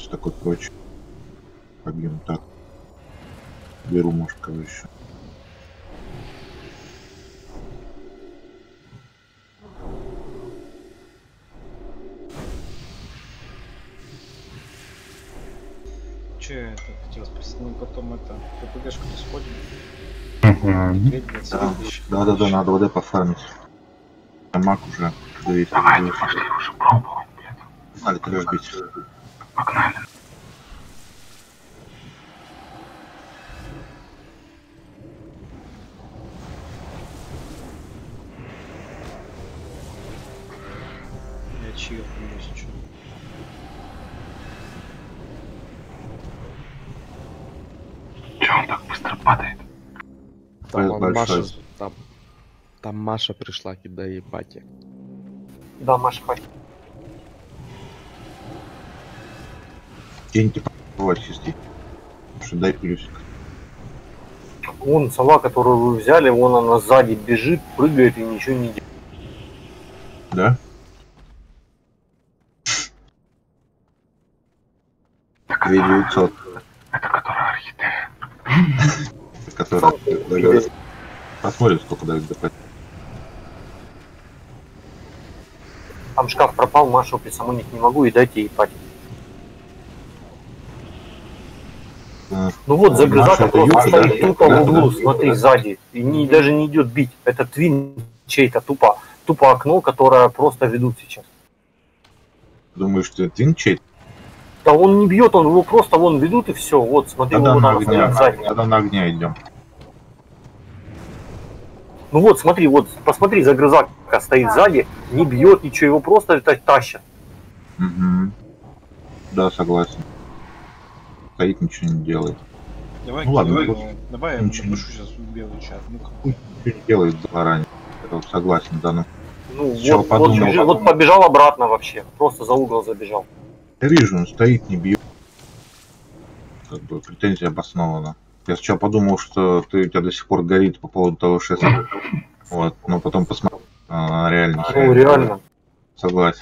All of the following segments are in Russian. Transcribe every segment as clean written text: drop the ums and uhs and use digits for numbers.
все такое прочее. Побьем так. Беру, может, кого еще. Че я это хотел спросить? Ну потом это ППГшку-то сходим. Да, надо ВД пофармить. А маг уже 200. Давайте пошли уже пробовать, блядь. Погнали, трэш бить. Погнали. Я чьё помнюсь, что. Че он так быстро падает? Там он большой. Маша, там Маша пришла, кидая ебать. Да, Маша, хватит. Киньте попробовать чистить. Что дай плюсик. Вон сова, которую вы взяли, вон она сзади бежит, прыгает и ничего не делает. Да? Так 2900. это которая орхидея. Которая... Посмотрим, сколько дают ДП. Там шкаф пропал, Машу присамонить не могу и дайте ей пати. Ну вот, загрызака просто стоит тупо в углу, смотри, сзади. И даже не идет бить. Это твин чей-то тупо окно, которое просто ведут сейчас. Думаешь, что твин чей? Да он не бьет, он его просто вон ведут и все. Вот, смотри, Тогда вот на он стоит сзади. огня. Тогда на огня идем. Ну вот, смотри, вот, посмотри, загрызака стоит сзади, не бьет ничего, его просто тащат. Угу. Да, согласен. Стоит, ничего не делает. Давай, Ну ладно, давай я ничего. напишу сейчас в белый чат. Ну-ка. Ничего не делает заранее. Это вот согласен, да, ну. Ну Сначала вот, подумал, вот побежал обратно вообще, просто за угол забежал. Я вижу, он стоит, не бьет. Как бы претензия обоснована. Я сначала подумал, что у тебя до сих пор горит по поводу того, что я... Вот, но потом посмотрел на реальность. Ну реально. Согласен.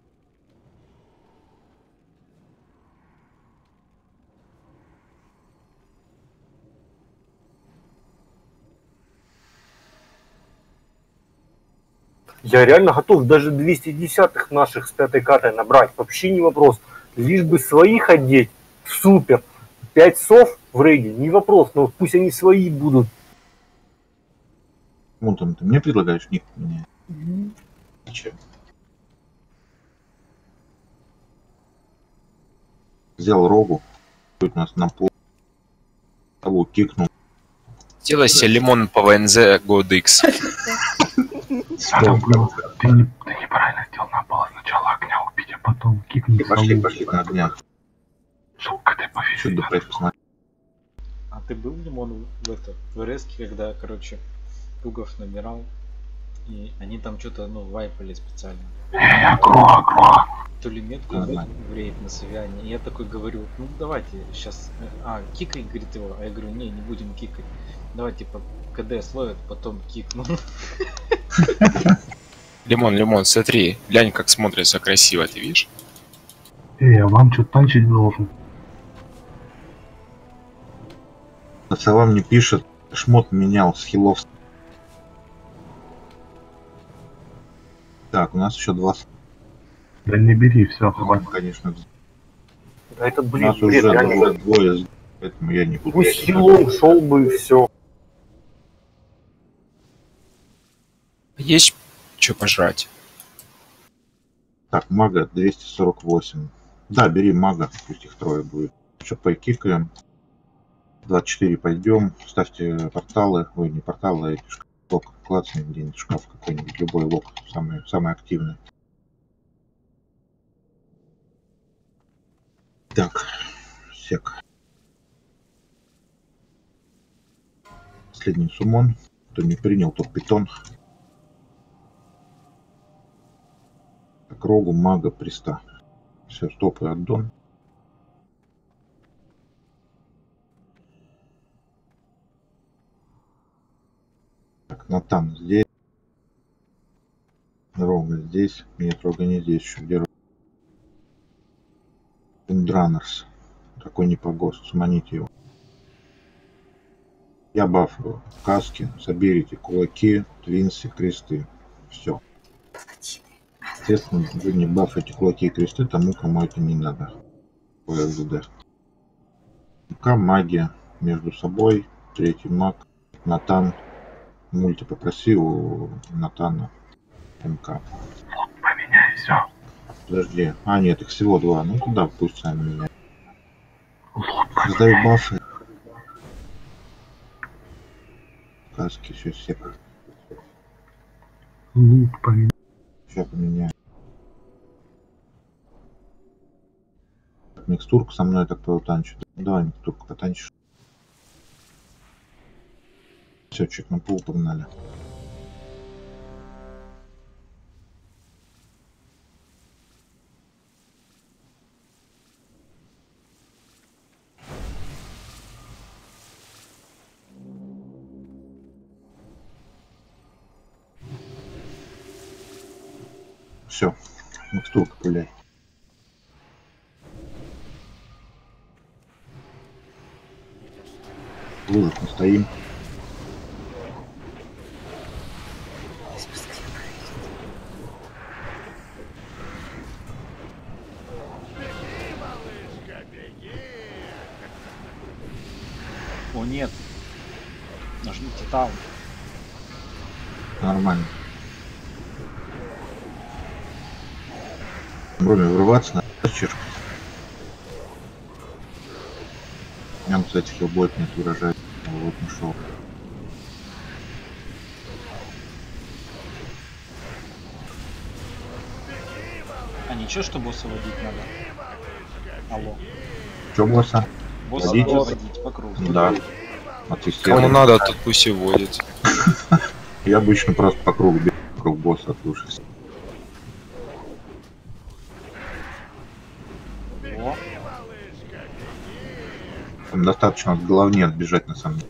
Я реально готов даже 210-х наших с пятой картой набрать, вообще не вопрос. Лишь бы своих одеть, супер. 5 сов в рейде, не вопрос, но пусть они свои будут. Ну, там, ты мне предлагаешь ник мне? Зачем? Взял рогу, тут у нас на пол, того кикнул. Сделай себе лимон по ВНЗ год X. Надо было. Ты неправильно сделал, надо было сначала огня убить, а потом кикнуть. Пошли на огня. Сука, ты Что повесил. ты посмотри. А ты был, Лимон, в РСке, когда, короче, Пугов набирал, и они там что-то, вайпали специально. Агро. То ли метку в рейд на Савиане. И я такой говорю, ну давайте сейчас, кикай, говорит его, а я говорю, не будем кикать. Давай, типа, КД словят, потом кикну. Лимон, смотри, глянь, как смотрится красиво, ты видишь? Я вам что-то танчить должен. Сова мне пишет, шмот менял с хилов. Так, у нас еще 2. Да не бери, все, хватит. Конечно. Да это, У блин, нас бред, уже реально. двое, поэтому я не буду. Пусть хилом шел бы и все. Есть что пожрать? Так, мага 248. Да, бери мага, пусть их 3 будет. Что, покикаем. 24 пойдем. Ставьте порталы. Ой, не порталы, а эти лок. Клацни где-нибудь шкаф какой-нибудь. Любой лок. Самый активный. Так. Сек. Последний суммон. Кто не принял, тот питон. Так, рогу, мага, приста. Все, стоп и аддон. Так, Натан здесь. Рога здесь. Нет, рога не здесь. Еще где рога? Дранерс. Такой непогост. Сманите его. Я бафаю каски, соберите кулаки, твинсы, кресты. Все. Естественно, вы не бафаете кулаки и кресты тому, кому это не надо. ЛГД. МК, магия между собой. Третий маг. Натан. Мульти попроси у Натана. МК. Поменяй все. Подожди. А, нет, их всего два. Ну туда пусть сами меняют. Создаю бафы. Каски, все. Лук поменяй. Сейчас поменяю. Микстурка со мной так потанчит. Давай микстурку потанчишь. Все, чек на пол, погнали. Все, микстурка пуляй. В лужах не стоим. О нет. Нажмите таун. Нормально. Вроде врываться на чешку. Нам, кстати, хилбойт нет урожая. Вот нашел. А ничего, что босса водить надо? Алло. Че, босса? Босса Водите? надо водить по кругу. Да. Кому надо, тот пусть и водит. Я обычно просто по кругу бегу, вокруг босса отслушаюсь. О, Там достаточно от головни отбежать на самом деле.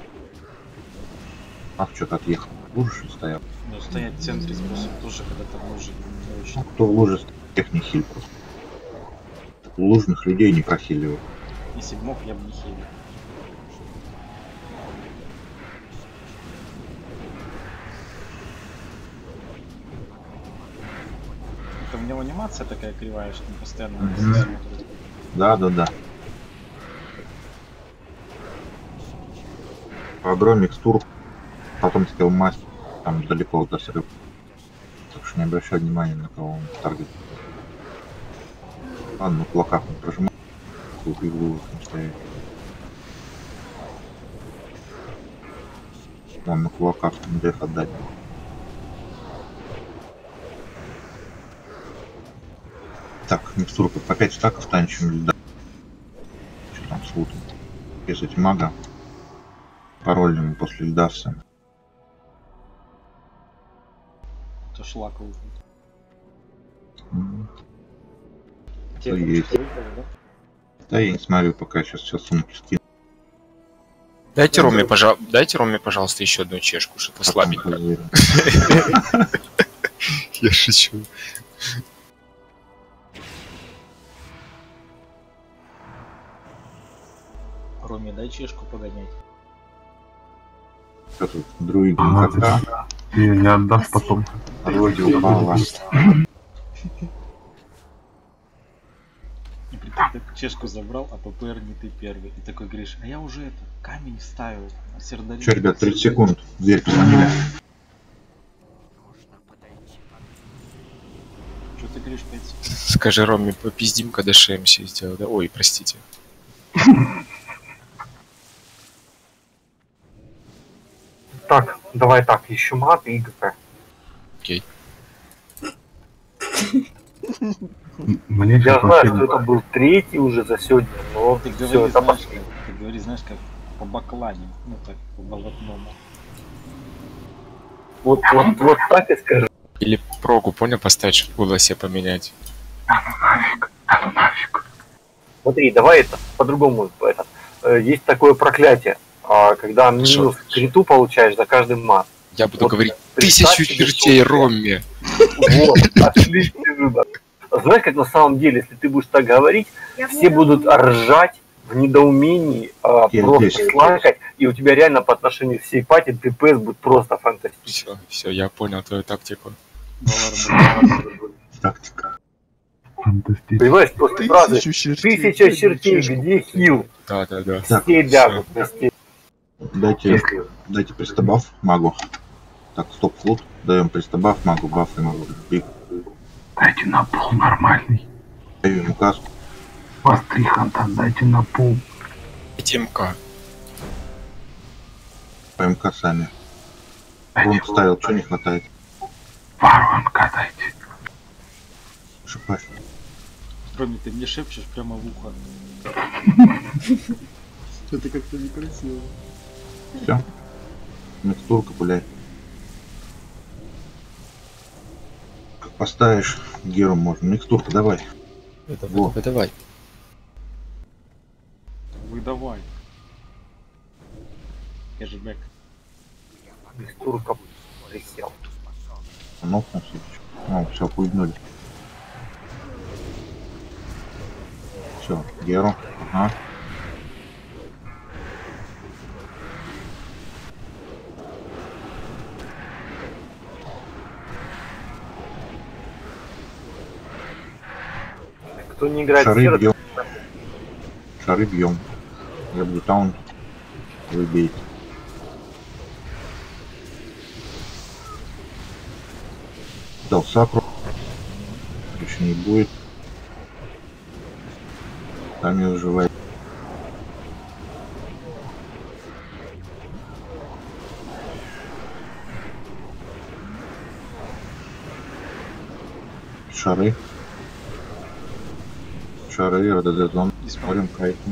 Ах, что-то отъехал. Лужа не стоял. ну стоять в центре с боссом тоже, когда там лужи не очень. Кто в луже стоит, тех не хиль просто. Лужных людей не прохиливают. Если бы мог, я бы не хилил. Это у него анимация такая кривая, что он постоянно на себя смотрит. Да. По агро микстур, потом скилл мастер, там далеко до срыва. Так что не обращай внимания на кого он таргет. Ладно, на кулаках он прожимает, тут и в лужах не стоит. Вон на кулаках деф отдать. Так, микстурка по 5 стаков танчим льда. Что там с лутом? Резать мага. Паролем после льда все. Это шлак выйдет. Что есть? Да я не смотрю, пока сейчас сумки скину. Дайте Роме, пожалуйста, еще одну чешку, что-то слабенько. Я шучу. Роме, дай чешку погонять. Что тут? Друид Ага, МКК. Ты не отдашь потом. Вроде упала. И прикинь, ты чешку забрал, а ППР не ты первый. И такой говоришь, а я уже камень вставил, а сердолик. Че, ребят, 30 секунд. Дверь позвонили. Что ты говоришь, 5 секунд? Скажи Роме, попиздим, когда ШМС сделал, да? Ой, простите. Так, давай так, еще мат и ГП. Окей. Мне Я сейчас знаю, вообще что это был третий уже за сегодня, но Ты все, говори, это знаешь, пошли. ты говори, знаешь, как по баклане, ну так, по болотному. Вот так и скажи. Или прогу, понял, поставить, чтобы в голосе поменять. Да ну нафиг. Смотри, давай это по-другому. Есть такое проклятие, когда минус к криту получаешь за каждый мат. Я буду Вот говорить представь 1000 себе, чертей что- Роме. Вот, отличный выбор. Знаешь, как на самом деле, если ты будешь так говорить, все будут ржать в недоумении, Я просто здесь. плакать, и у тебя реально по отношению к всей пати ДПС будет просто фантастический. Все, я понял твою тактику. Тактика. Фантастично. Понимаешь, после фразы чертей. 1000 чертей, где хил? Да. Так, Все лягут на стену. Дайте пристабаф магу. Так, стоп, флут. Даем пристабаф магу, баф и магу. Биг. Дайте на пол нормальный. Даю ему каску. Вас 3 ханта, дайте на пол. Эти МК. ПМК сами. Рун ставил, что не хватает? Пару МК дайте. Шипай. Роме, ты мне шепчешь прямо в ухо. Это как-то некрасиво. Все. Микстурка, блядь. Как поставишь геру можно. Микстурка, давай. Во. Давай. Выдавай. Кэшбэк. Турка присел. Нокнулся. Ну, все, хуйнули. Все, геру. Ага. Кто не играет в Шары сердце, бьем. Шары бьем. Я буду таун. Вы бейте. Дал сакру. Еще не будет. Там я выживаю. Шары. Шары, РДД зон. Смотрим кайфом.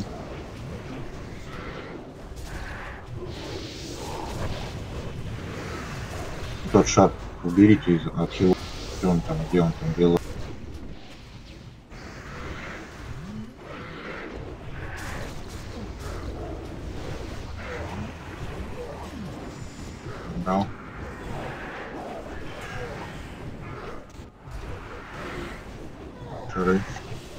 Тот шар уберите из архива. Где он там делал? Брал. Шары.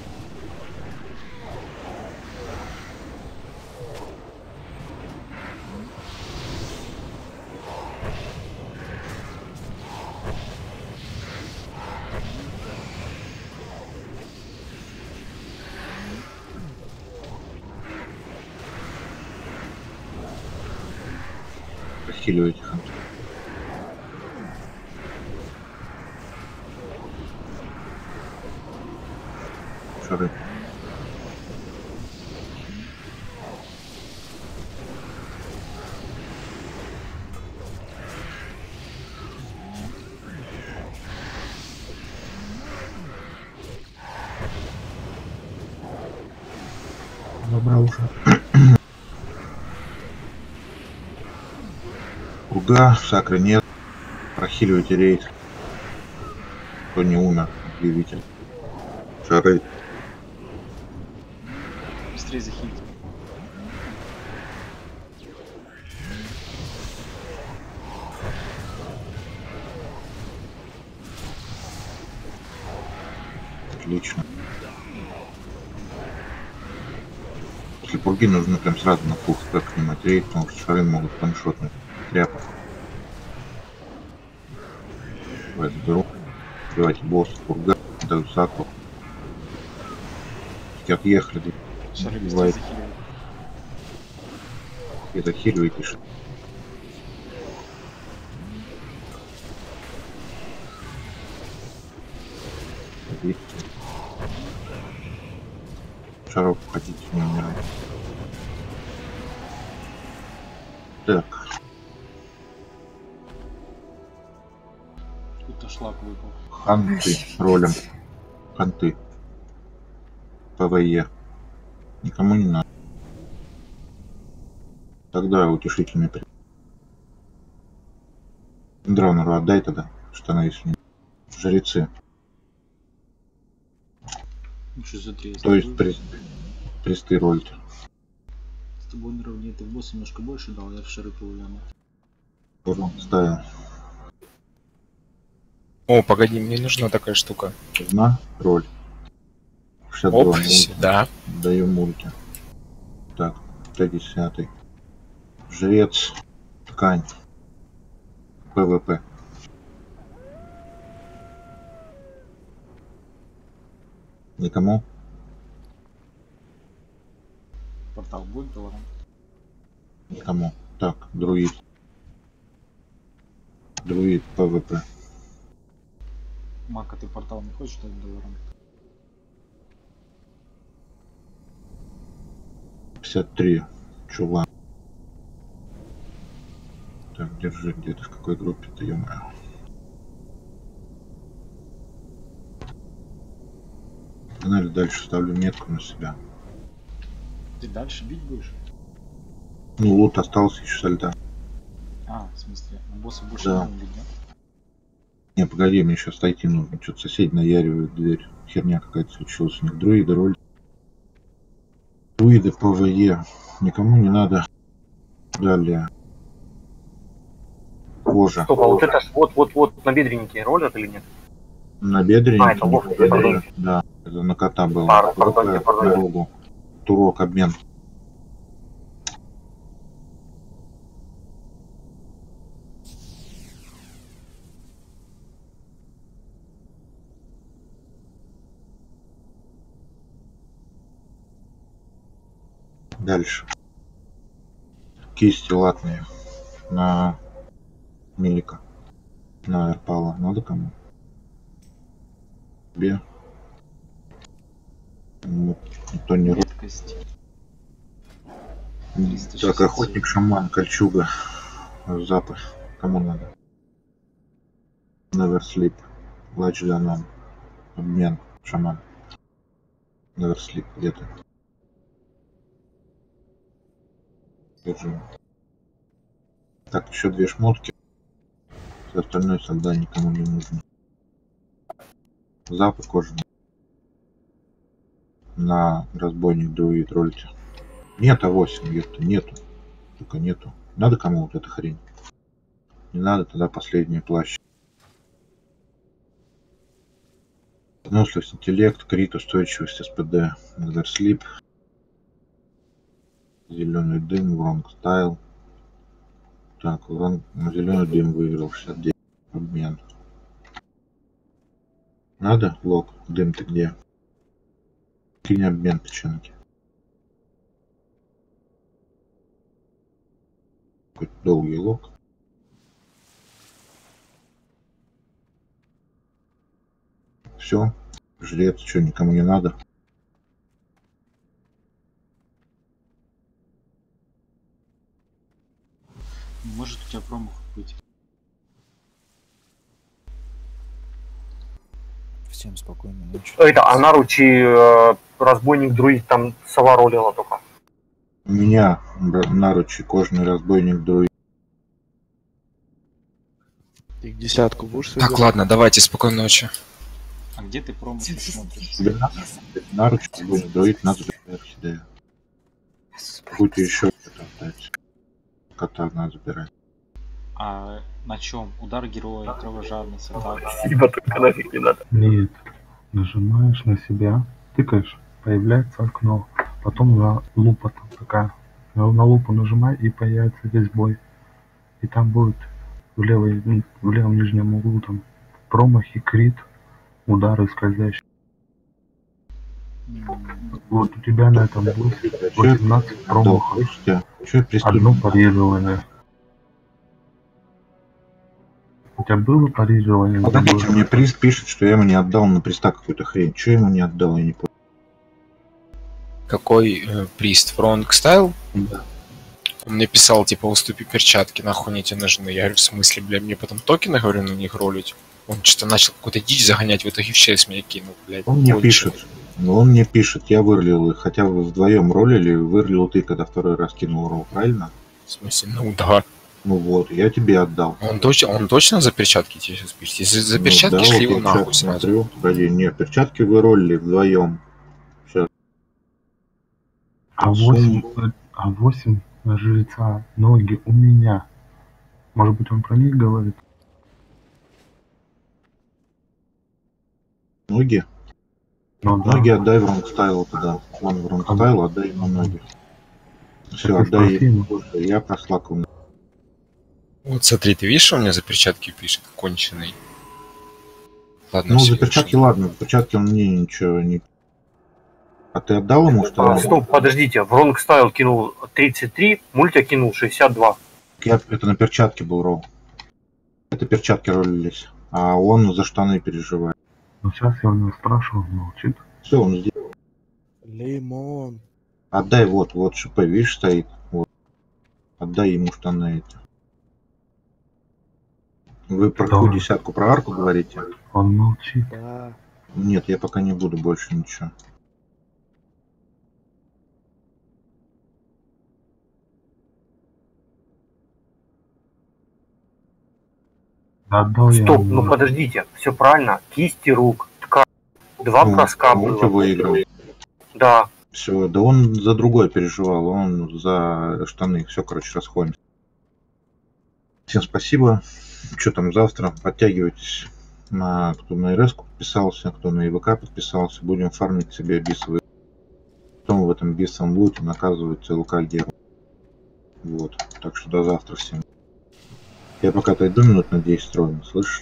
Расхиливайте ханту. Шары. Забрал уже. Круга, сакры нет. Прохиливайте рейд. Кто не умер, объявитель. Шары. Быстрее захилить. Отлично. После пурги нужно прям сразу на фулл спек снимать рейд, потому что шары могут ваншотнуть. Тряпа. Давай заберу. Убивайте босса, пурга, даю саку. Отъехали. Шары быстрее Бывает. захиливай. И захиливайте. Шаров ходите, не умирать. Так, Тут шлак выпал. ханты ролем. Ханты. ПВЕ. Никому не надо. Тогда утешительный при. Дронеру отдай тогда, штаны с ним. Жрецы. Ну что за три? То есть присты ролить. С тобой наравне ты в босса немножко больше дал, я в шары полуляма. Ставим. О, погоди, мне нужна такая штука. Одна роль. 62 Оп, мульти. да. Даю мульти. Так, Т10. Жрец. Ткань. ПВП. Никому? Портал будет долларом? Никому. Так, друид. Друид ПВП. Мака, ты портал не хочешь дать долларом? 53. Чулан. Так, держи, где ты, в какой группе ты, ё-моё. Погнали дальше, ставлю метку на себя. Ты дальше бить будешь? Ну, лут остался еще со льда. А, в смысле, на босса больше Да. не бить, да? Не, погоди, мне сейчас отойти нужно. Что-то соседи наяривают дверь. Херня какая-то случилась у них. Друиды, роль. Друиды ПВЕ. Никому не надо. Далее. Кожа. Стоп, а вот это ж вот набедренники ролят или нет? Набедренники. это ловко, Да, это на кота было. Пардоньте. Дорогу. Турок, обмен. Дальше. Кисти латные на Милика. На Эрпала. Надо кому? Тебе? Никто не рубит. Редкость. Так, 367. охотник, шаман, кольчуга. Запы. Кому надо? Never sleep. Лач Данон. Обмен. Шаман. Never sleep. Где-то. Держи. Так, еще две шмотки. Все остальное солда никому не нужно. Запы кожаные. На разбойник друид ролите. Нет А8, ёпта, нету. Только нету. Надо кому вот эта хрень? Не надо, тогда последний плащ. Выносливость, интеллект, крит, устойчивость, СПД, Never Sleep. Зеленый дым, Wrong Style. Так, зеленый дым выиграл 69. Обмен. Надо? Лог. Дым ты где? Кинь обмен печенки. Какой-то долгий лог. Все. Жрец, что, никому не надо? Может у тебя промах быть. Всем спокойной ночи. Это, а наручи разбойник друид там сова ролила только. У меня наручи кожаный разбойник друид. Ты к десятку будешь Так, собирать? ладно, давайте, спокойной ночи. А где ты промахи смотришь? Тебе надо? Наручи разбойник друид, надо забирать орхидею. Будете еще что-то отдать. Кота надо забирать. А на чем? Удар героя, кровожадность, атака. Спасибо, только нафиг не надо. Нет. Нажимаешь на себя, тыкаешь, появляется окно. Потом на лупа там такая. На лупу нажимай, и появится весь бой. И там будет в левом нижнем углу там промахи, крит, удары скользящие. Вот у тебя на этом будет 18 промахов. Что Одно приступить? парирование. У тебя было парирование? Погодите, мне приз пишет, что я ему не отдал на приста какую-то хрень. Что ему не отдал, я не понял. Какой прист? Wrong Style? Да. Он мне писал, типа, уступи перчатки, нахуй они тебе нужны. Я говорю, в смысле, бля, мне потом токены, говорю, на них ролить. Он что-то начал какую-то дичь загонять, в итоге в ЧС меня кинул, блядь. Он мне конченый. пишет. Но он мне пишет, я вырлил их. Хотя вы вдвоем ролили, вырлил ты, когда второй раз кинул ролл, правильно? В смысле, ну да. Ну вот, я тебе отдал. Он точно за перчатки тебе сейчас пишет? Если за Ну перчатки да, шли вот его нахуй перчатки сразу. смотрю. Погоди, нет, перчатки вы ролили вдвоем. А 8 жреца ноги у меня. Может быть, он про них говорит? Ноги? Ну да. Ноги отдай в ронгстайл тогда. Вон в ронгстайл, отдай ему ноги. Все, Так и отдай спроси ему. ему. Слушай, я прослакал. Вот смотри, ты видишь, он мне за перчатки пишет, конченый. Ладно, Ну, всё, за перчатки ладно, за перчатки он мне ничего не... А ты отдал ему, что ли? Стоп, подождите, в Ронгстайл кинул 33, мультя кинул 62. Это на перчатке был ролл. Это перчатки ролились. А он за штаны переживает. Ну сейчас я у него спрашивал, он молчит. Все, он сделал. Лимон. Отдай вот ШП, видишь, стоит. Вот. Отдай ему штаны эти. Вы про какую Да. десятку, про арку говорите? Он молчит. Да. Нет, я пока не буду больше ничего. Да отдал я Стоп, ему. ну подождите, все правильно. Кисти рук, ткань, 2 Ну, броска он было. выиграл. Да. Все, да он за другой переживал, он за штаны. Все, короче, расходимся. Всем спасибо. Что там завтра? Подтягивайтесь. Кто на РС подписался, кто на ИВК подписался. Будем фармить себе бисовые. Потом в этом бисовом будете наказывать ЛК геру. Вот. Так что до завтра всем. Я пока отойду минут на 10 ровно, слышишь?